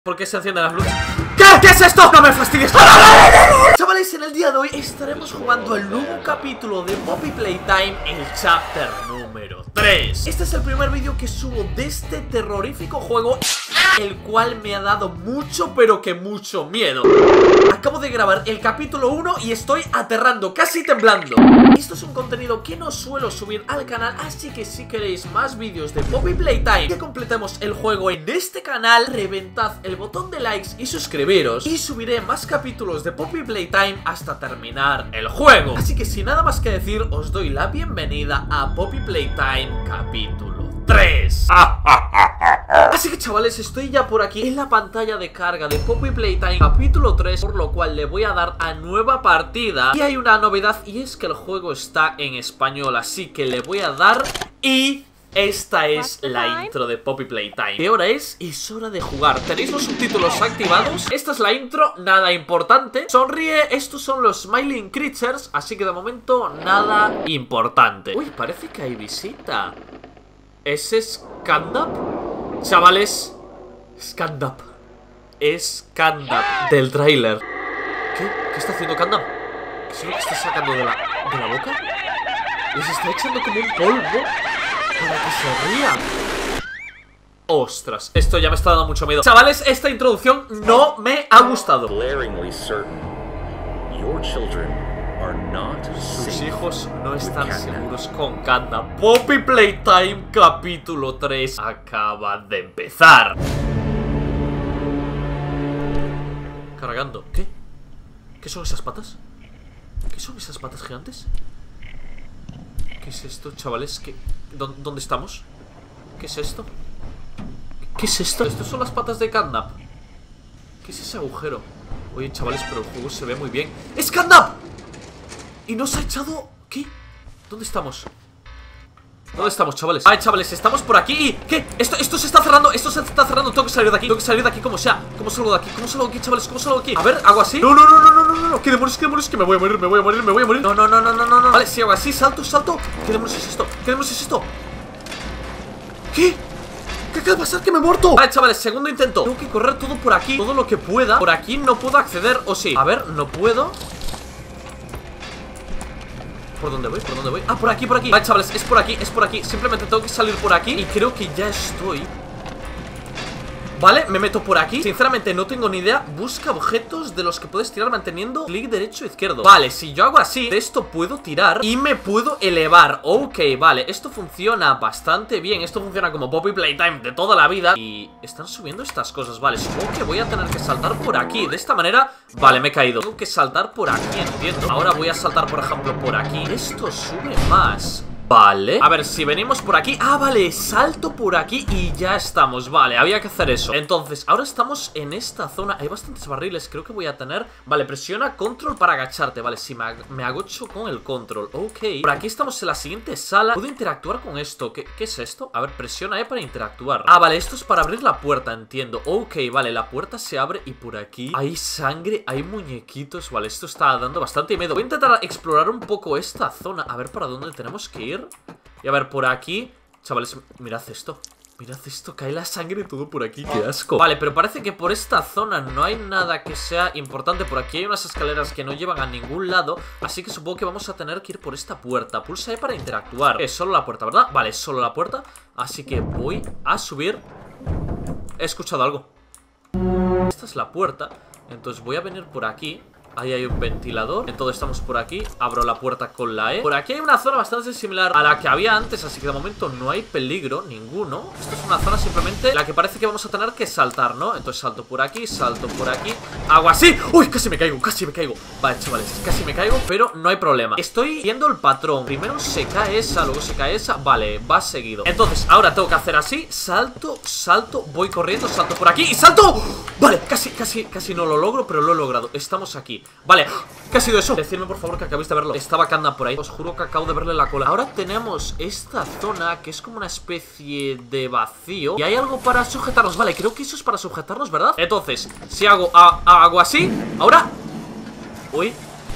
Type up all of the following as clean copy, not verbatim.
¿Por qué se encienden las luces? ¿Qué? ¿Qué es esto? ¡No me fastidies! Chavales, en el día de hoy estaremos jugando el nuevo capítulo de Poppy Playtime, el chapter número 3. Este es el primer vídeo que subo de este terrorífico juego, el cual me ha dado mucho, pero que mucho miedo. Acabo de grabar el capítulo 1 y estoy aterrando, casi temblando. Esto es un contenido que no suelo subir al canal, así que si queréis más vídeos de Poppy Playtime, que completemos el juego en este canal, reventad el botón de likes y suscribiros, y subiré más capítulos de Poppy Playtime hasta terminar el juego. Así que sin nada más que decir, os doy la bienvenida a Poppy Playtime capítulo 3. Así que chavales, estoy ya por aquí en la pantalla de carga de Poppy Playtime capítulo 3, por lo cual le voy a dar a nueva partida. Y hay una novedad, y es que el juego está en español, así que le voy a dar y... esta es la intro de Poppy Playtime. ¿Qué hora es? Es hora de jugar. ¿Tenéis los subtítulos activados? Esta es la intro, nada importante. Sonríe, estos son los Smiling Creatures, así que de momento nada importante. Uy, parece que hay visita. ¿Es Stand-Up? Chavales, Stand-Up. Es Stand-Up del tráiler. ¿Qué? ¿Qué está haciendo Stand-Up? ¿Qué es lo que está sacando de la boca? Les está echando como un polvo para que se ría. Ostras, esto ya me está dando mucho miedo. Chavales, esta introducción no me ha gustado. Sus hijos no están seguros con Kanda. Poppy Playtime capítulo 3 acaba de empezar. Cargando. ¿Qué? ¿Qué son esas patas? ¿Qué son esas patas gigantes? ¿Qué es esto, chavales? ¿Dónde estamos? ¿Qué es esto? ¿Qué es esto? Estas son las patas de Kanda. ¿Qué es ese agujero? Oye, chavales, pero el juego se ve muy bien. ¡Es Kanda! Y nos ha echado... ¿Qué? ¿Dónde estamos? ¿Dónde estamos, chavales? Vale, chavales, estamos por aquí. ¿Qué? Esto se está cerrando. Esto se está cerrando. Tengo que salir de aquí. Tengo que salir de aquí como sea. ¿Cómo salgo de aquí? ¿Cómo salgo de aquí, chavales? ¿Cómo salgo de aquí? A ver, hago así. No. ¿Qué demonios? ¿Qué demonios? Que me voy a morir. Me voy a morir. No. Vale, si hago así, salto. ¿Qué demonios es esto? ¿Qué? ¿Qué acaba de pasar? ¡Que me he muerto! Vale, chavales, segundo intento. Tengo que correr todo por aquí. Todo lo que pueda. Por aquí no puedo acceder, ¿o sí? A ver, no puedo. ¿Por dónde voy? Ah, por aquí. Vale, chavales, es por aquí. Simplemente tengo que salir por aquí. Y creo que ya estoy. Vale, me meto por aquí. Sinceramente no tengo ni idea. Busca objetos de los que puedes tirar manteniendo clic derecho o izquierdo. Vale, si yo hago así, de esto puedo tirar y me puedo elevar. Ok, vale, esto funciona bastante bien. Esto funciona como Poppy Playtime de toda la vida. Y están subiendo estas cosas. Vale, supongo que voy a tener que saltar por aquí. De esta manera, vale, me he caído. Tengo que saltar por aquí, entiendo. Ahora voy a saltar, por ejemplo, por aquí. Esto sube más. Vale, a ver, si venimos por aquí. Ah, vale, salto por aquí y ya estamos. Vale, había que hacer eso. Entonces, ahora estamos en esta zona. Hay bastantes barriles, creo que voy a tener. Vale, presiona control para agacharte. Vale, si me agacho con el control. Ok, por aquí estamos en la siguiente sala. Puedo interactuar con esto. ¿Qué es esto? A ver, presiona E para interactuar. Ah, vale, esto es para abrir la puerta, entiendo. Ok, vale, la puerta se abre y por aquí hay sangre, hay muñequitos. Vale, esto está dando bastante miedo. Voy a intentar explorar un poco esta zona. A ver para dónde tenemos que ir. Y a ver, por aquí, chavales, mirad esto, cae la sangre todo por aquí, qué asco. Vale, pero parece que por esta zona no hay nada que sea importante. Por aquí hay unas escaleras que no llevan a ningún lado, así que supongo que vamos a tener que ir por esta puerta. Pulsa E para interactuar. Es solo la puerta, ¿verdad? Vale, es solo la puerta, así que voy a subir. He escuchado algo. Esta es la puerta, entonces voy a venir por aquí. Ahí hay un ventilador, entonces estamos por aquí. Abro la puerta con la E. Por aquí hay una zona bastante similar a la que había antes, así que de momento no hay peligro ninguno. Esto es una zona simplemente la que parece que vamos a tener que saltar, ¿no? Entonces salto por aquí, hago así. ¡Uy! Casi me caigo. Vale, chavales, casi me caigo, pero no hay problema. Estoy viendo el patrón. Primero se cae esa, luego se cae esa. Vale, va seguido. Entonces ahora tengo que hacer así. Salto, voy corriendo, salto por aquí y salto. Vale, casi no lo logro, pero lo he logrado. Estamos aquí. Vale, ¿qué ha sido eso? Decidme por favor que acabéis de verlo. Estaba Kanda por ahí, os juro que acabo de verle la cola. Ahora tenemos esta zona que es como una especie de vacío y hay algo para sujetarnos. Vale, creo que eso es para sujetarnos, ¿verdad? Entonces, si hago así, ahora... Uy,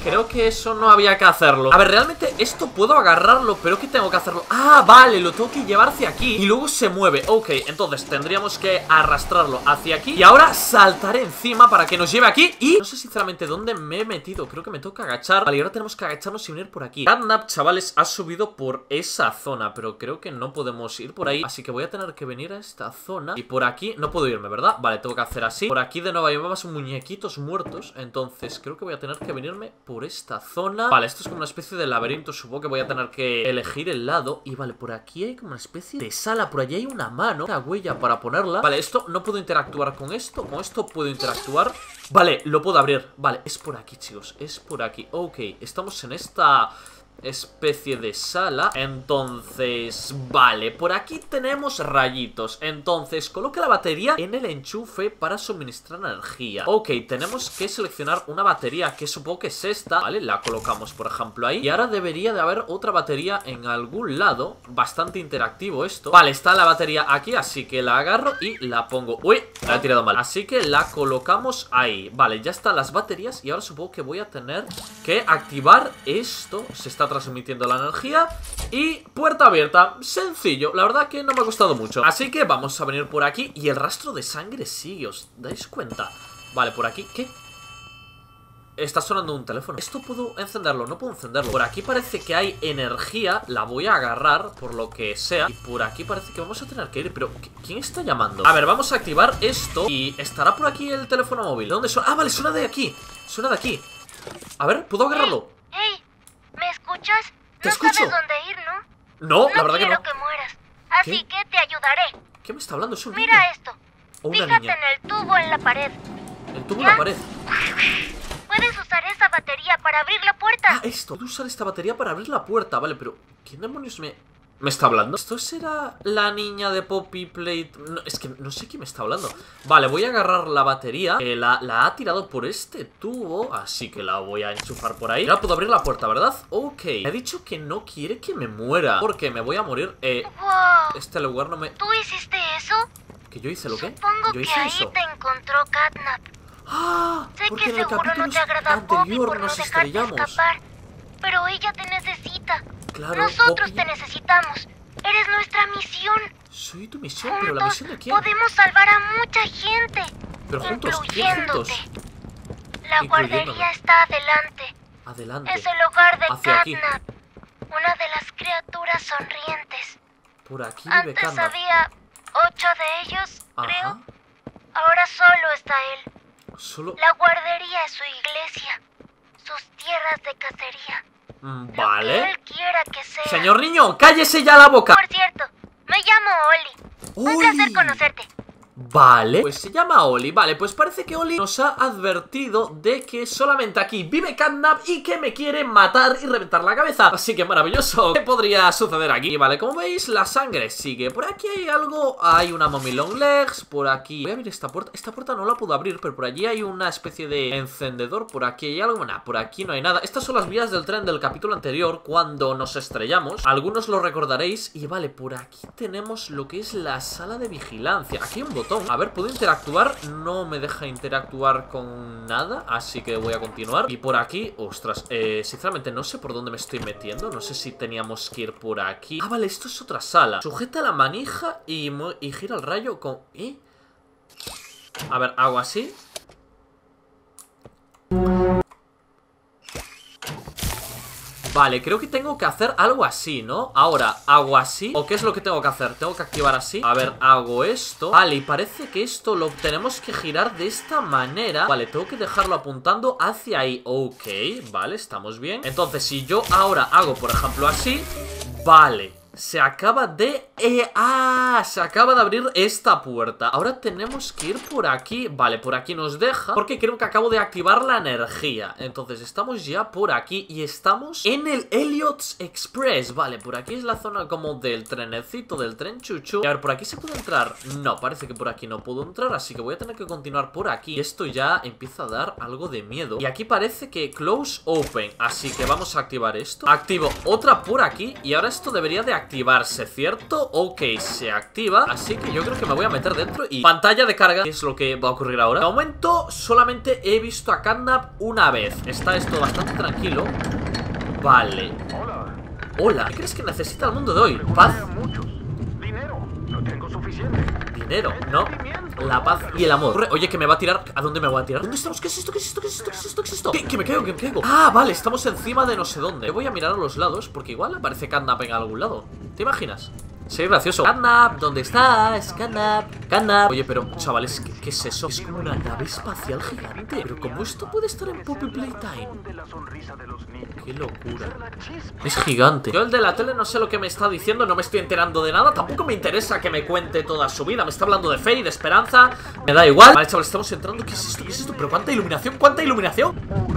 creo que eso no había que hacerlo. A ver, realmente esto puedo agarrarlo, pero ¿qué tengo que hacerlo? Ah, vale, lo tengo que llevar hacia aquí y luego se mueve. Ok, entonces tendríamos que arrastrarlo hacia aquí y ahora saltaré encima para que nos lleve aquí. Y no sé sinceramente dónde me he metido. Creo que me toca agachar. Vale, y ahora tenemos que agacharnos y venir por aquí. Catnap, chavales, ha subido por esa zona, pero creo que no podemos ir por ahí, así que voy a tener que venir a esta zona. Y por aquí no puedo irme, ¿verdad? Vale, tengo que hacer así. Por aquí de nuevo hay más muñequitos muertos, entonces creo que voy a tener que venirme por esta zona. Vale, esto es como una especie de laberinto. Supongo que voy a tener que elegir el lado. Y vale, por aquí hay como una especie de sala. Por allí hay una mano, una huella para ponerla. Vale, esto no puedo interactuar con esto. Con esto puedo interactuar. Vale, lo puedo abrir. Vale, es por aquí, chicos, es por aquí. Ok, estamos en esta especie de sala. Entonces, vale, por aquí tenemos rayitos. Entonces, coloca la batería en el enchufe para suministrar energía. Ok, tenemos que seleccionar una batería, que supongo que es esta. Vale, la colocamos, por ejemplo, ahí. Y ahora debería de haber otra batería en algún lado. Bastante interactivo esto. Vale, está la batería aquí, así que la agarro y la pongo. Uy, la he tirado mal. Así que la colocamos ahí. Vale, ya están las baterías. Y ahora supongo que voy a tener que activar esto. Se está transmitiendo la energía y puerta abierta. Sencillo, la verdad que no me ha costado mucho. Así que vamos a venir por aquí y el rastro de sangre sigue, ¿os dais cuenta? Vale, por aquí, ¿qué? Está sonando un teléfono. ¿Esto puedo encenderlo? No puedo encenderlo. Por aquí parece que hay energía. La voy a agarrar, por lo que sea. Y por aquí parece que vamos a tener que ir. Pero, ¿quién está llamando? A ver, vamos a activar esto. Y estará por aquí el teléfono móvil. ¿De dónde suena? Ah, vale, suena de aquí. Suena de aquí. A ver, ¿puedo agarrarlo? Hey, ¿me escuchas? Te escucho. No sabes dónde ir, ¿no? No, la verdad que no. No quiero que mueras, así que te ayudaré. ¿Qué me está hablando? ¿Es un niño? Mira esto. ¿O una Fíjate niña? en el tubo en la pared. ¿El tubo en la pared? Puedes usar esa batería para abrir la puerta. Ah, esto. Puedo usar esta batería para abrir la puerta. Vale, pero ¿quién demonios me está hablando? ¿Esto será la niña de Poppy Plate? No, es que no sé quién me está hablando. Vale, voy a agarrar la batería. La ha tirado por este tubo, así que la voy a enchufar por ahí. Ya puedo abrir la puerta, ¿verdad? Ok. Me ha dicho que no quiere que me muera, porque me voy a morir. Wow. Este lugar no me... ¿Tú hiciste eso? ¿Que yo hice lo qué? Supongo ¿Yo que hice ahí eso? te encontró Catnap. ¡Ah! Sé Porque que en el seguro capítulo no te agrada Poppy anterior por no nos dejarte estrellamos. escapar, pero ella te necesita. Claro, Nosotros Poppy. te necesitamos. Eres nuestra misión. Soy tu misión, pero ¿la misión de quién? Podemos salvar a mucha gente. Pero juntos, ¿quién juntos? La Incluyéndome. guardería está adelante. Adelante. Es el hogar de Hacia aquí. Catnap, una de las criaturas sonrientes. Por aquí vive Antes Catnap. había 8 de ellos, Ajá. creo. Ahora solo está él. Solo... La guardería es su iglesia, sus tierras de cacería. Lo que Vale. él quiera que sea. Señor niño, cállese ya la boca. Por cierto, me llamo Oli. Un Oli. placer conocerte. Vale, pues se llama Oli. Vale, pues parece que Oli nos ha advertido de que solamente aquí vive Catnap y que me quiere matar y reventar la cabeza. Así que maravilloso. ¿Qué podría suceder aquí? Vale, como veis, la sangre sigue. Por aquí hay algo. Hay una mommy long legs. Por aquí. Voy a abrir esta puerta. Esta puerta no la puedo abrir, pero por allí hay una especie de encendedor. Por aquí hay algo. Nah, por aquí no hay nada. Estas son las vías del tren del capítulo anterior, cuando nos estrellamos. Algunos lo recordaréis. Y vale, por aquí tenemos lo que es la sala de vigilancia. Aquí hay un botón. A ver, ¿puedo interactuar? No me deja interactuar con nada, así que voy a continuar. Y por aquí, ostras, sinceramente no sé por dónde me estoy metiendo. No sé si teníamos que ir por aquí. Ah, vale, esto es otra sala. Sujeta la manija y gira el rayo con... ¿Eh? A ver, hago así. Vale, creo que tengo que hacer algo así, ¿no? Ahora, hago así. ¿O qué es lo que tengo que hacer? Tengo que activar así. A ver, hago esto. Vale, y parece que esto lo tenemos que girar de esta manera. Vale, tengo que dejarlo apuntando hacia ahí. Ok, vale, estamos bien. Entonces, si yo ahora hago, por ejemplo, así. Vale, se acaba de... se acaba de abrir esta puerta. Ahora tenemos que ir por aquí. Vale, por aquí nos deja, porque creo que acabo de activar la energía. Entonces estamos ya por aquí y estamos en el Elliot's Express. Vale, por aquí es la zona como del trenecito, del tren chuchu. Y a ver, ¿por aquí se puede entrar? No, parece que por aquí no puedo entrar, así que voy a tener que continuar por aquí. Y esto ya empieza a dar algo de miedo. Y aquí parece que close open, así que vamos a activar esto. Activo otra por aquí y ahora esto debería de activarse, ¿cierto? Ok, se activa. Así que yo creo que me voy a meter dentro. Y pantalla de carga, ¿qué es lo que va a ocurrir ahora? De momento solamente he visto a Catnap una vez. Está esto bastante tranquilo. Vale. Hola. ¿Qué crees que necesita el mundo de hoy? Paz. Dinero. No tengo suficiente. Dinero, ¿no? La paz y el amor. Oye, que me va a tirar. ¿A dónde me va a tirar? ¿Dónde estamos? ¿Qué es esto? ¿Qué es esto? ¿Qué es esto? ¿Qué es esto? ¿Qué es esto? ¿Qué me caigo? ¿Qué me caigo? Ah, vale, estamos encima de no sé dónde. Yo voy a mirar a los lados porque igual aparece Catnap en algún lado. ¿Te imaginas? Sería gracioso. Catnap, ¿dónde estás? Catnap, Catnap. Oye, pero, chavales, ¿qué es eso? Es como una nave espacial gigante. Pero ¿cómo esto puede estar en Poppy Playtime? Qué locura. Es gigante. Yo el de la tele no sé lo que me está diciendo. No me estoy enterando de nada. Tampoco me interesa que me cuente toda su vida. Me está hablando de fe y de esperanza. Me da igual. Vale, chavales, estamos entrando. ¿Qué es esto? ¿Qué es esto? ¿Pero cuánta iluminación? ¿Cuánta iluminación?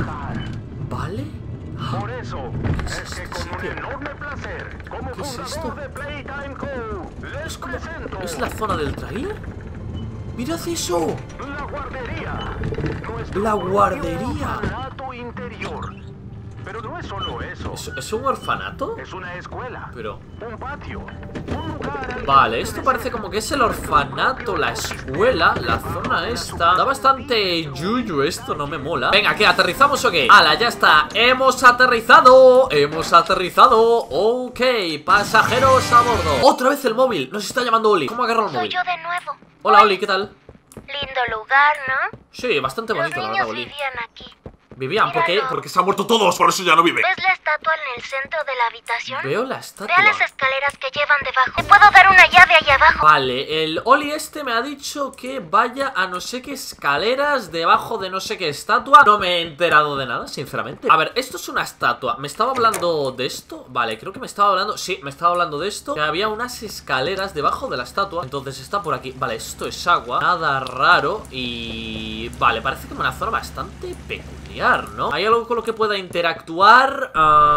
Vale. Por eso, es que con un enorme placer, como ¿Qué es fundador esto? de Playtime Co., les Es como... presento ¿Es la zona del tráiler? ¡Mirad eso! la guardería. Nuestro La propio guardería. orfanato interior. Pero no es solo eso. ¿Es un orfanato? Es una escuela, Pero... un patio, un lugar al Vale, esto parece como que es el orfanato, la escuela, la zona esta. Da bastante yuyu esto, no me mola. Venga, ¿qué? ¿Aterrizamos o qué? ¡Hala, ya está! ¡Hemos aterrizado! ¡Hemos aterrizado! Ok, pasajeros a bordo. ¡Otra vez el móvil! Nos está llamando Oli. ¿Cómo agarro el Soy móvil? yo de nuevo. Hola, Oli, ¿qué tal? Lindo lugar, ¿no? Sí, bastante Los bonito, la niños verdad, Oli. vivían aquí. Vivían, ¿por qué? Míralo. Porque se han muerto todos, por eso ya no vive. ¿Ves la estatua en el centro de la habitación? Veo la Ve estatua. a las escaleras que llevan debajo. Te puedo dar una llave ahí abajo. Vale, el Oli este me ha dicho que vaya a no sé qué escaleras debajo de no sé qué estatua. No me he enterado de nada, sinceramente. A ver, esto es una estatua. ¿Me estaba hablando de esto? Vale, creo que me estaba hablando... Sí, me estaba hablando de esto. Que había unas escaleras debajo de la estatua. Entonces está por aquí. Vale, esto es agua. Nada raro. Y... Vale, parece como una zona bastante peculiar, ¿no? ¿Hay algo con lo que pueda interactuar?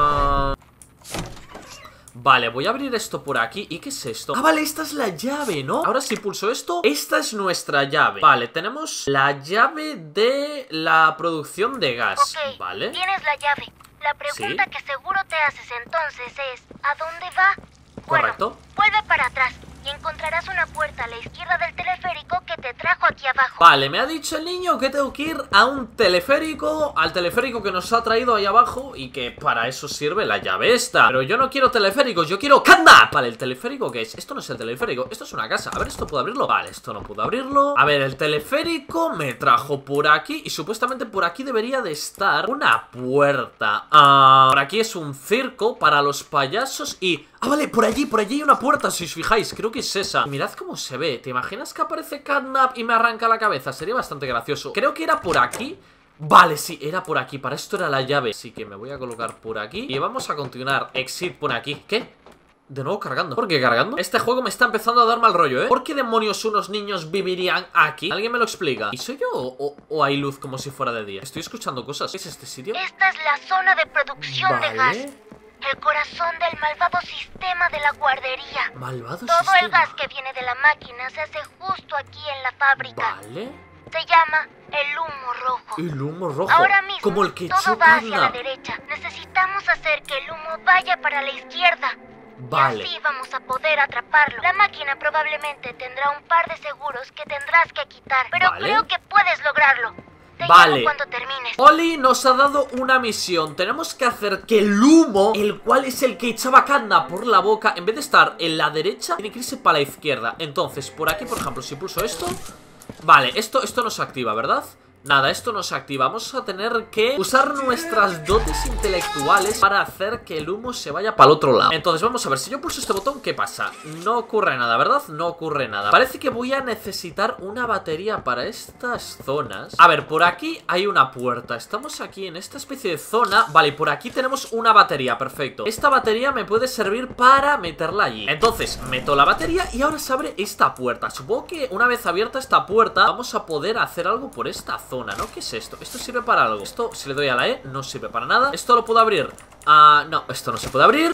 Vale, voy a abrir esto por aquí. ¿Y qué es esto? Ah, vale, esta es la llave, ¿no? Ahora si pulso esto, esta es nuestra llave. Vale, tenemos la llave de la producción de gas. Ok, Vale. tienes la llave. La pregunta Sí. que seguro te haces entonces es, ¿a dónde va? Correcto. Bueno, vuelve para atrás y encontrarás una puerta a la izquierda del teleférico que te trajo aquí abajo. Vale, me ha dicho el niño que tengo que ir a un teleférico, al teleférico que nos ha traído ahí abajo y que para eso sirve la llave esta. Pero yo no quiero teleféricos, yo quiero Catnap. Vale, ¿el teleférico qué es? Esto no es el teleférico, esto es una casa. A ver, ¿esto puedo abrirlo? Vale, esto no puedo abrirlo. A ver, el teleférico me trajo por aquí y supuestamente por aquí debería de estar una puerta. Por aquí es un circo para los payasos y... Ah, vale, por allí hay una puerta, si os fijáis, creo que es esa. Y mirad cómo se ve, ¿te imaginas que aparece Catnap y me arranca la cabeza? Sería bastante gracioso. Creo que era por aquí. Vale, sí, era por aquí, para esto era la llave. Así que me voy a colocar por aquí y vamos a continuar. Exit por aquí. ¿Qué? De nuevo cargando. ¿Por qué cargando? Este juego me está empezando a dar mal rollo, ¿eh? ¿Por qué demonios unos niños vivirían aquí? ¿Alguien me lo explica? ¿Y soy yo o hay luz como si fuera de día? Estoy escuchando cosas. ¿Qué es este sitio? Esta es la zona de producción de gas. Vale. El corazón del malvado sistema de la guardería. Malvado Todo sistema. el gas que viene de la máquina se hace justo aquí en la fábrica. Vale. Se llama el humo rojo. El humo rojo. Ahora mismo, como el que todo echó va hacia la Catnap. derecha. Necesitamos hacer que el humo vaya para la izquierda. Vale. Y así vamos a poder atraparlo. La máquina probablemente tendrá un par de seguros que tendrás que quitar. Pero Vale. creo que puedes lograrlo. Te Vale. llamo cuando termines. Oli nos ha dado una misión. Tenemos que hacer que el humo, el cual es el que echaba Catnap por la boca, en vez de estar en la derecha, tiene que irse para la izquierda. Entonces, por aquí, por ejemplo, si pulso esto... Vale, esto no se activa, ¿verdad? Nada, esto no se activa. Vamos a tener que usar nuestras dotes intelectuales para hacer que el humo se vaya para el otro lado. Entonces, vamos a ver, si yo pulso este botón, ¿qué pasa? No ocurre nada, ¿verdad? No ocurre nada. Parece que voy a necesitar una batería para estas zonas. A ver, por aquí hay una puerta. Estamos aquí en esta especie de zona. Vale, y por aquí tenemos una batería, perfecto. Esta batería me puede servir para meterla allí. Entonces, meto la batería y ahora se abre esta puerta. Supongo que una vez abierta esta puerta, vamos a poder hacer algo por esta zona, ¿no? ¿Qué es esto? Esto sirve para algo. Esto, si le doy a la E, no sirve para nada. ¿Esto lo puedo abrir? No, esto no se puede abrir.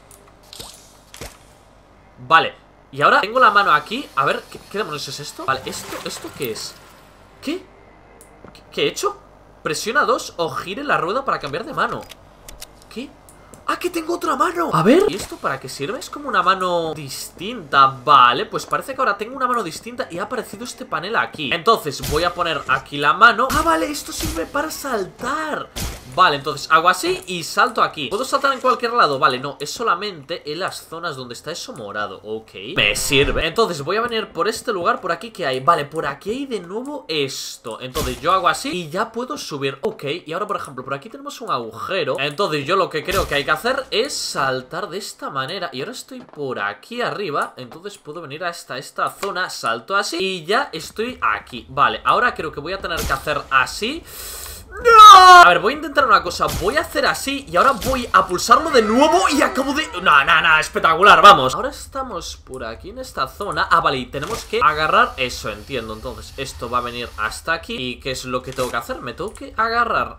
Vale, y ahora tengo la mano aquí. A ver, ¿qué demonios es esto? Vale, ¿esto qué es? ¿Qué? ¿Qué he hecho? Presiona 2 o gire la rueda para cambiar de mano. ¿Qué? ¡Aquí tengo otra mano! A ver. ¿Y esto para qué sirve? Es como una mano distinta. Vale, pues parece que ahora tengo una mano distinta y ha aparecido este panel aquí. Entonces voy a poner aquí la mano. ¡Ah, vale! Esto sirve para saltar. Vale, entonces hago así y salto aquí. ¿Puedo saltar en cualquier lado? Vale, no, es solamente en las zonas donde está eso morado. Ok, me sirve. Entonces voy a venir por este lugar, por aquí que hay. Vale, por aquí hay de nuevo esto. Entonces yo hago así y ya puedo subir. Ok, y ahora por ejemplo, por aquí tenemos un agujero. Entonces yo lo que creo que hay que hacer es saltar de esta manera. Y ahora estoy por aquí arriba. Entonces puedo venir hasta esta zona, salto así y ya estoy aquí. Vale, ahora creo que voy a tener que hacer así. ¡No! A ver, voy a intentar una cosa. Voy a hacer así y ahora voy a pulsarlo de nuevo y acabo de... No, espectacular, vamos. Ahora estamos por aquí en esta zona. Ah, vale, y tenemos que agarrar eso, entiendo. Entonces, esto va a venir hasta aquí. ¿Y qué es lo que tengo que hacer? ¿Me tengo que agarrar?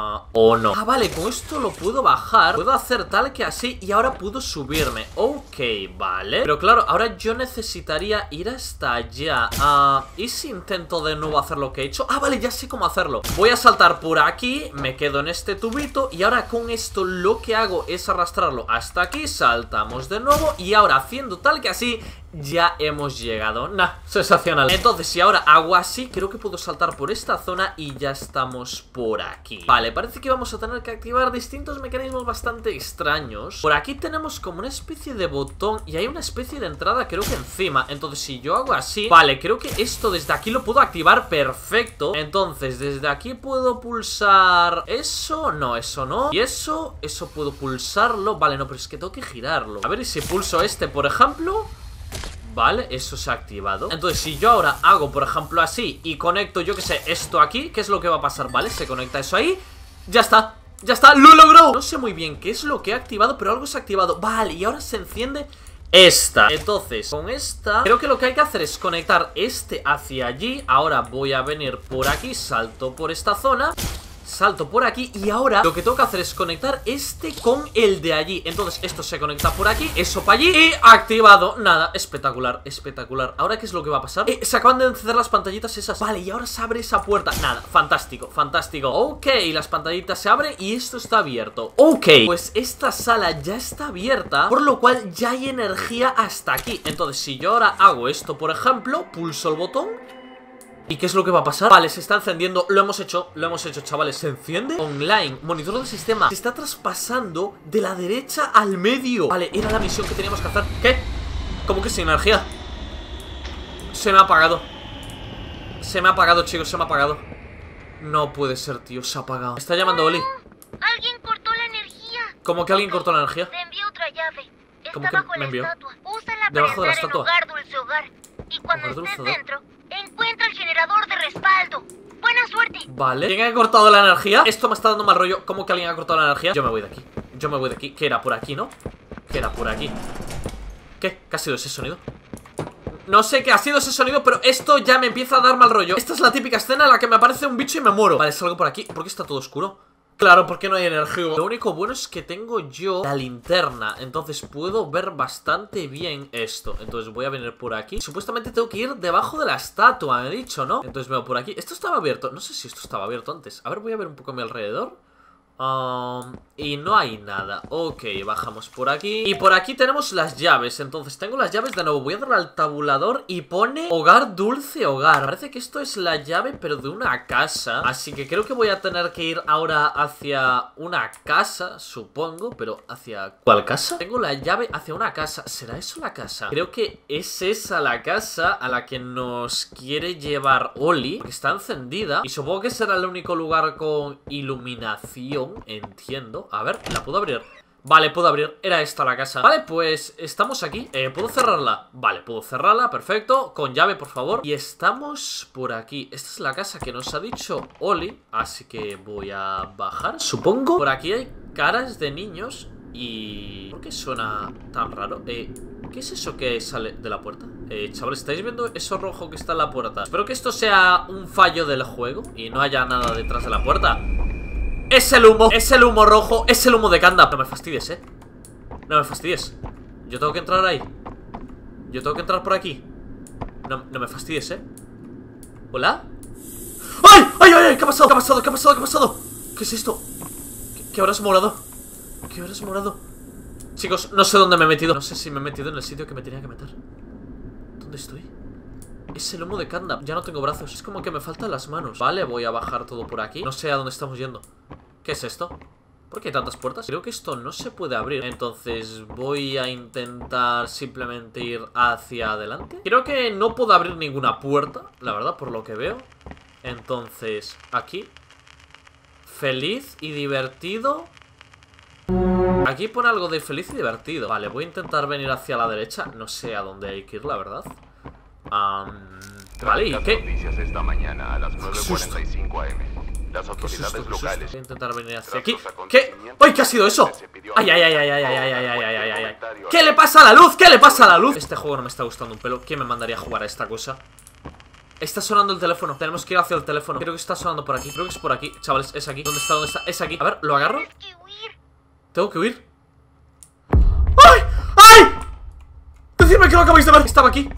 ¿O no? Ah, vale, con esto lo puedo bajar. Puedo hacer tal que así y ahora puedo subirme. Ok, vale. Pero claro, ahora yo necesitaría ir hasta allá. ¿Y si intento de nuevo hacer lo que he hecho? Ah, vale, ya sé cómo hacerlo. Voy a saltar por aquí, me quedo en este tubito y ahora con esto lo que hago es arrastrarlo hasta aquí, saltamos de nuevo y ahora haciendo tal que así ya hemos llegado. Sensacional. Entonces si ahora hago así, creo que puedo saltar por esta zona y ya estamos por aquí. Vale, parece que vamos a tener que activar distintos mecanismos bastante extraños. Por aquí tenemos como una especie de botón y hay una especie de entrada creo que encima. Entonces si yo hago así, vale, creo que esto desde aquí lo puedo activar perfecto. Entonces desde aquí puedo pulsar eso, no, eso no. Y eso puedo pulsarlo. Vale, no, pero es que tengo que girarlo. A ver, y si pulso este, por ejemplo... Vale, eso se ha activado. Entonces si yo ahora hago, por ejemplo, así y conecto, yo que sé, esto aquí, ¿qué es lo que va a pasar? Vale, se conecta eso ahí. Ya está, lo logró. No sé muy bien qué es lo que he activado, pero algo se ha activado. Vale, y ahora se enciende esta. Entonces, con esta creo que lo que hay que hacer es conectar este hacia allí. Ahora voy a venir por aquí, salto por esta zona, salto por aquí y ahora lo que tengo que hacer es conectar este con el de allí. Entonces esto se conecta por aquí, eso para allí y activado. Nada, espectacular, espectacular. Ahora ¿qué es lo que va a pasar? Se acaban de encender las pantallitas esas. Vale, y ahora se abre esa puerta. Nada, fantástico, fantástico. Ok, las pantallitas se abren y esto está abierto. Ok, pues esta sala ya está abierta, por lo cual ya hay energía hasta aquí. Entonces si yo ahora hago esto, por ejemplo, pulso el botón. ¿Y qué es lo que va a pasar? Vale, se está encendiendo, lo hemos hecho, chavales. ¿Se enciende? Online, monitor del sistema. Se está traspasando de la derecha al medio. Vale, era la misión que teníamos que hacer. ¿Qué? ¿Cómo que sin energía? Se me ha apagado. Se me ha apagado, chicos, se me ha apagado. No puede ser, tío, se ha apagado. Está llamando Oli. Alguien cortó la energía. ¿Cómo que alguien cortó la energía? Te envió otra llave. ¿Cómo Está que bajo me la envió? estatua. Úsala Debajo para de la entrar en estatua. Hogar Dulce Hogar. Y cuando Hogar Dulce estés Hogar. dentro, encuentra el generador de respaldo. Buena suerte. Vale. ¿Quién ha cortado la energía? Esto me está dando mal rollo. ¿Cómo que alguien ha cortado la energía? Yo me voy de aquí. Yo me voy de aquí. ¿Qué era? Por aquí, ¿no? ¿Qué era? Por aquí. ¿Qué? ¿Qué ha sido ese sonido? No sé qué ha sido ese sonido, pero esto ya me empieza a dar mal rollo. Esta es la típica escena en la que me aparece un bicho y me muero. Vale, salgo por aquí. ¿Por qué está todo oscuro? Claro, porque no hay energía. Lo único bueno es que tengo yo la linterna, entonces puedo ver bastante bien esto. Entonces voy a venir por aquí. Supuestamente tengo que ir debajo de la estatua, me he dicho, ¿no? Entonces veo por aquí. Esto estaba abierto. No sé si esto estaba abierto antes. A ver, voy a ver un poco a mi alrededor. Y no hay nada. Ok, bajamos por aquí. Y por aquí tenemos las llaves. Entonces tengo las llaves de nuevo. Voy a darle al tabulador y pone Hogar Dulce Hogar. Parece que esto es la llave pero de una casa. Así que creo que voy a tener que ir ahora hacia una casa, supongo. Pero ¿hacia cuál casa? Tengo la llave hacia una casa. ¿Será eso la casa? Creo que es esa la casa a la que nos quiere llevar Oli, porque está encendida. Y supongo que será el único lugar con iluminación. Entiendo. A ver, ¿la puedo abrir? Vale, puedo abrir. Era esta la casa. Vale, pues estamos aquí. ¿Puedo cerrarla? Vale, puedo cerrarla. Perfecto. Con llave, por favor. Y estamos por aquí. Esta es la casa que nos ha dicho Oli. Así que voy a bajar, supongo. Por aquí hay caras de niños. Y... ¿por qué suena tan raro? ¿Qué es eso que sale de la puerta? Chavales, ¿estáis viendo eso rojo que está en la puerta? Espero que esto sea un fallo del juego y no haya nada detrás de la puerta. Es el humo rojo, es el humo de Kanda. No me fastidies, no me fastidies. Yo tengo que entrar ahí. Yo tengo que entrar por aquí. No me fastidies, ¿Hola? ¡Ay! ¡Ay, ay, ay! ¿Qué ha pasado? ¿Qué ha pasado? ¿Qué ha pasado? ¿Qué ha pasado? ¿Qué es esto? ¿Qué ahora es morado? ¿Qué hora es morado? Chicos, no sé dónde me he metido. No sé si me he metido en el sitio que me tenía que meter. ¿Dónde estoy? Es el lomo de Kanda. Ya no tengo brazos. Es como que me faltan las manos. Vale, voy a bajar todo por aquí. No sé a dónde estamos yendo. ¿Qué es esto? ¿Por qué hay tantas puertas? Creo que esto no se puede abrir. Entonces voy a intentar simplemente ir hacia adelante. Creo que no puedo abrir ninguna puerta, la verdad, por lo que veo. Entonces, aquí. Feliz y divertido. Aquí pone algo de feliz y divertido. Vale, voy a intentar venir hacia la derecha. No sé a dónde hay que ir, la verdad. Vale, ¿y qué? Noticias esta mañana a las 9:45 am. Las autoridades locales. Voy a intentar venir hacia aquí. ¿Qué? ¡Ay! ¿Qué ha sido eso? ¡Ay, ay, ay, ay, ay, ay, ay, ay, ay, ay, ay, ay! ¿Qué le pasa a la luz? ¿Qué le pasa a la luz? Este juego no me está gustando un pelo. ¿Quién me mandaría a jugar a esta cosa? Está sonando el teléfono. Tenemos que ir hacia el teléfono. Creo que está sonando por aquí. Creo que es por aquí. Chavales, es aquí. ¿Dónde está? ¿Dónde está? Es aquí. A ver, ¿lo agarro? Tienes que huir. ¿Tengo que huir? ¡Ay! ¡Ay! Decidme que lo acabáis de ver. Estaba aquí.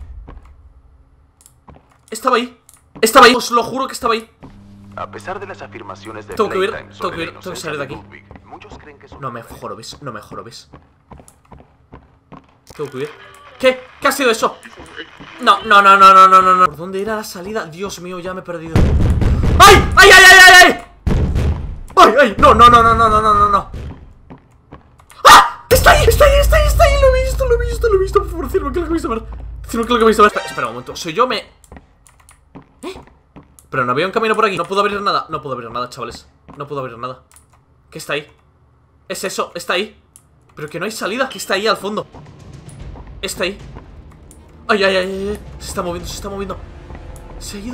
Estaba ahí. Estaba ahí. Os lo juro que estaba ahí. A pesar de las afirmaciones de Tengo que huir, Playtime tengo que sobre huir, la tengo que salir de aquí. inocencia de Ludwig, muchos creen que son No me jorobes, no me jorobes. Tengo que huir. ¿Qué? ¿Qué ha sido eso? No, no, no, no, no, no, no, no. ¿Por dónde era la salida? Dios mío, ya me he perdido. ¡Ay! ¡Ay, ay, ay, ay, ay! ¡Ay, ay! No, no, no, no, no, no, no, no. ¡Ah! ¡Está ahí! ¡Está ahí! ¡Está ahí! ¡Está ahí! Lo he visto, lo he visto, lo he visto. Por favor, decirme que lo acabáis de ver. Decirme que lo acabáis de ver. Espera un momento. Soy yo, Pero no había un camino por aquí. No puedo abrir nada. No puedo abrir nada, chavales. No puedo abrir nada. ¿Qué está ahí? Es eso, está ahí. Pero que no hay salida. ¿Qué está ahí al fondo? Está ahí. Ay, ay, ay, ay. Se está moviendo, se está moviendo. Se ha ido.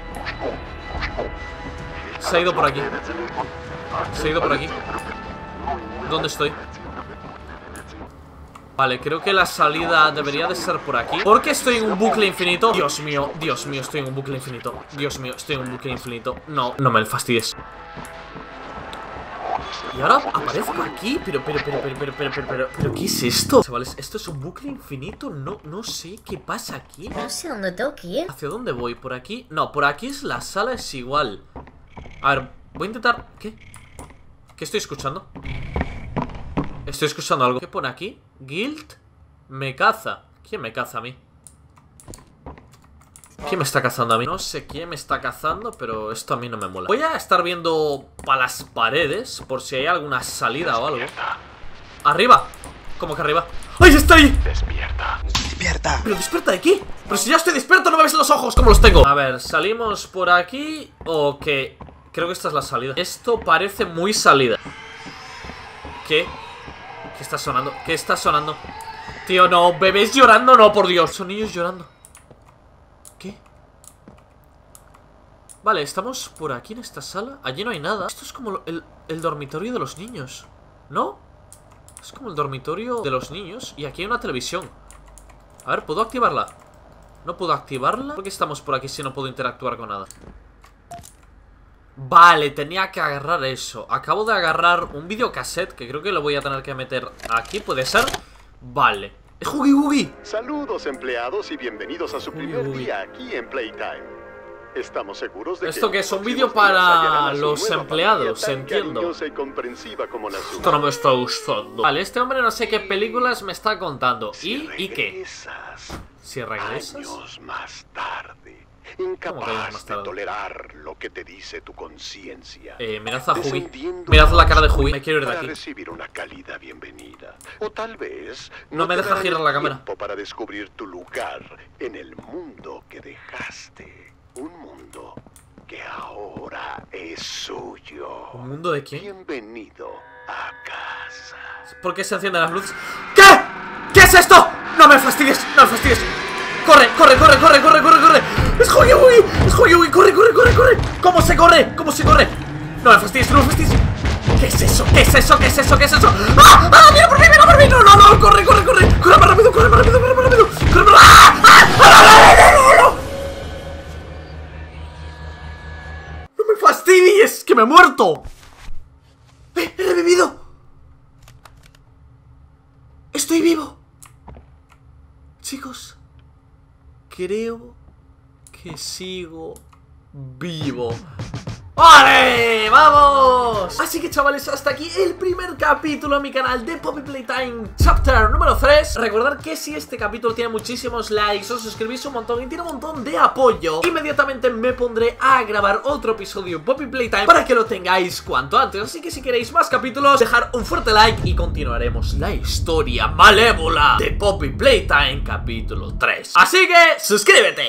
Se ha ido por aquí. Se ha ido por aquí. ¿Dónde estoy? Vale, creo que la salida debería de ser por aquí. Porque estoy en un bucle infinito. Dios mío, estoy en un bucle infinito. Dios mío, estoy en un bucle infinito. No, no me fastidies. Y ahora aparezco aquí. Pero, ¿qué es esto? Chavales, ¿esto es un bucle infinito? No sé qué pasa aquí. No sé dónde tengo que ir. ¿Hacia dónde voy? ¿Por aquí? No, por aquí es la sala, es igual. A ver, voy a intentar... ¿Qué? ¿Qué estoy escuchando? Estoy escuchando algo. ¿Qué pone aquí? Guild me caza. ¿Quién me caza a mí? ¿Quién me está cazando a mí? No sé quién me está cazando, pero esto a mí no me mola. Voy a estar viendo para las paredes por si hay alguna salida o algo. ¡Arriba! ¿Cómo que arriba? ¡Ay, está ahí! Despierta. Despierta. ¿Pero despierta de qué? Pero si ya estoy despierto, no me ves los ojos. ¿Cómo los tengo? A ver, ¿salimos por aquí o qué? Creo que esta es la salida. Esto parece muy salida. ¿Qué? ¿Qué está sonando? ¿Qué está sonando? Tío, no, bebés llorando, no, por Dios. Son niños llorando. ¿Qué? Vale, estamos por aquí en esta sala. Allí no hay nada. Esto es como el dormitorio de los niños, ¿no? Es como el dormitorio de los niños. Y aquí hay una televisión. A ver, ¿puedo activarla? No puedo activarla. ¿Por qué estamos por aquí si no puedo interactuar con nada? Vale, tenía que agarrar eso. Acabo de agarrar un videocassette que creo que lo voy a tener que meter aquí, ¿puede ser? Vale. ¡Es Huggy Wuggy! Saludos, empleados, y bienvenidos a su primer Uy. día aquí en Playtime. Estamos seguros de Esto que es un los vídeo próximos días para hallarán a su los nueva empleados, familia tan entiendo. cariñosa y comprensiva como la suya. Esto no me está gustando. Vale, este hombre no sé qué películas me está contando. ¿Y qué? Regresas Si regresas. años más tarde, que años más incapaz de tarde? tolerar lo que te dice tu conciencia. Mirad a Huggy. Descendiendo Mirad la cara de Huggy. Me quiero ir de para aquí. recibir una cálida bienvenida. O tal vez No me te deja dará girar el la cámara. tiempo para descubrir tu lugar en el mundo que dejaste. Un mundo que ahora es suyo. ¿Un mundo de quién? Bienvenido a casa. ¿Por qué se encienden las luces? ¿Qué? ¿Qué es esto? No me fastidies, no me fastidies. ¡Corre, corre, corre, corre, corre, corre, corre! ¡Es Huggy Wuggy! ¡Es Huggy Wuggy! ¡Corre, corre, corre, corre! ¿Cómo se corre? ¿Cómo se corre? No me fastidies, no me fastidies. ¿Qué es eso? ¿Qué es eso? ¿Qué es eso? ¿Qué es eso? ¡Ah! ¡Ah! ¡Mira por mí! ¡Mira por mí! ¡No, no, no! ¡Corre, corre, corre! ¡Corre más rápido! ¡Corre más rápido! ¡Corre más rápido! ¡Corre más rápido! ¡Ah! ¡Ah! ¡Ah! ¡No, no, no, no! ¡No me fastidies! ¡Que me he muerto! ¡He revivido! ¡Estoy vivo! Chicos, creo que sigo vivo. ¡Vale! ¡Vamos! Así que chavales, hasta aquí el primer capítulo en mi canal de Poppy Playtime Chapter número 3. Recordad que si este capítulo tiene muchísimos likes, os suscribís un montón y tiene un montón de apoyo, inmediatamente me pondré a grabar otro episodio en Poppy Playtime para que lo tengáis cuanto antes. Así que si queréis más capítulos, dejar un fuerte like y continuaremos la historia malévola de Poppy Playtime capítulo 3. Así que suscríbete.